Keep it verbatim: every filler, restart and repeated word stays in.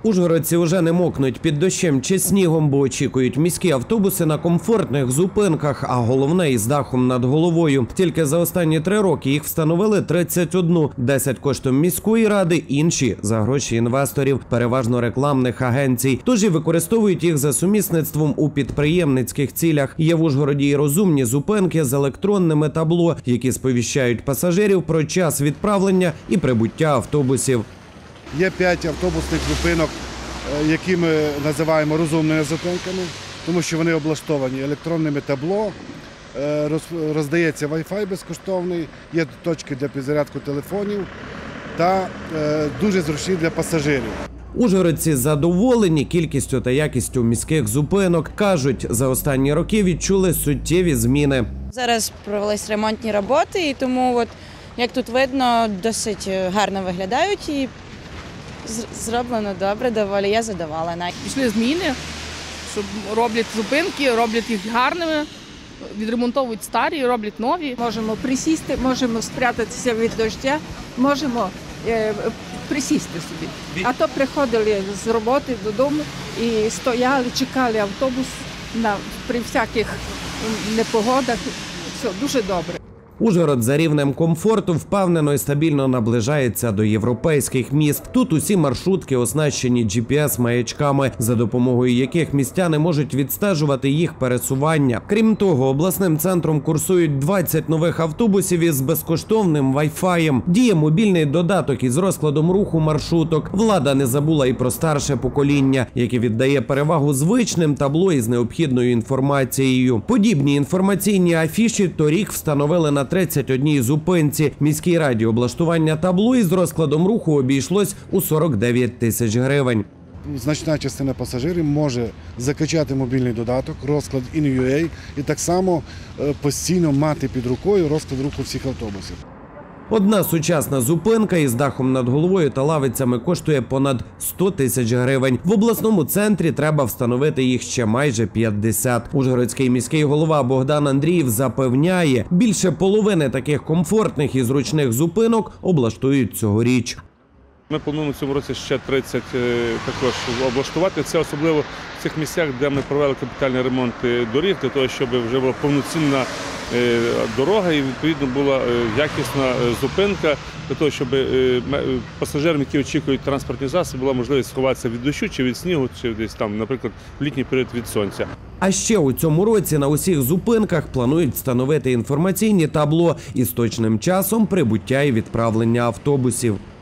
Ужгородці вже не мокнуть під дощем чи снігом, бо очікують міські автобуси на комфортних зупинках, а головне – із дахом над головою. Тільки за останні три роки їх встановили тридцять один. десять коштом міської ради, інші – за гроші інвесторів, переважно рекламних агенцій. Тож і використовують їх за сумісництвом у підприємницьких цілях. Є в Ужгороді і розумні зупинки з електронними табло, які сповіщають пасажирів про час відправлення і прибуття автобусів. Є п'ять автобусних зупинок, які ми називаємо розумними зупинками, тому що вони облаштовані електронними табло, роздається Wi-Fi безкоштовний, є точки для підзарядки телефонів та дуже зручні для пасажирів. Ужгородці задоволені кількістю та якістю міських зупинок. Кажуть, за останні роки відчули суттєві зміни. Зараз провелись ремонтні роботи, і тому, от, як тут видно, досить гарно виглядають і зроблено добре, доволі, я задоволена. Пішли зміни, що роблять зупинки, роблять їх гарними, відремонтовують старі, роблять нові. Можемо присісти, можемо спрятатися від дощу, можемо е, присісти собі. А то приходили з роботи додому і стояли, чекали автобус на, при всяких непогодах. Все, дуже добре. Ужгород за рівнем комфорту впевнено і стабільно наближається до європейських міст. Тут усі маршрутки оснащені джі пі ес-маячками, за допомогою яких містяни можуть відстежувати їх пересування. Крім того, обласним центром курсують двадцять нових автобусів із безкоштовним Wi-Fi. Діє мобільний додаток із розкладом руху маршруток. Влада не забула і про старше покоління, яке віддає перевагу звичним табло із необхідною інформацією. Подібні інформаційні афіші торік встановили на тридцять одній зупинці. Міській раді облаштування табло із розкладом руху обійшлось у сорок дев'ять тисяч гривень. Значна частина пасажирів може закачати мобільний додаток, розклад ін ю ей, і так само постійно мати під рукою розклад руху всіх автобусів. Одна сучасна зупинка із дахом над головою та лавицями коштує понад сто тисяч гривень. В обласному центрі треба встановити їх ще майже п'ятдесят. Ужгородський міський голова Богдан Андрієв запевняє, більше половини таких комфортних і зручних зупинок облаштують цьогоріч. Ми плануємо в цьому році ще тридцять також облаштувати. Це особливо в цих місцях, де ми провели капітальний ремонт доріг, для того, щоб вже була повноцінна дорога і, відповідно, була якісна зупинка, для того, щоб пасажирам, які очікують транспортні засоби, була можливість сховатися від дощу, чи від снігу, чи десь там, наприклад, в літній період від сонця. А ще у цьому році на усіх зупинках планують встановити інформаційні табло із точним часом прибуття і відправлення автобусів.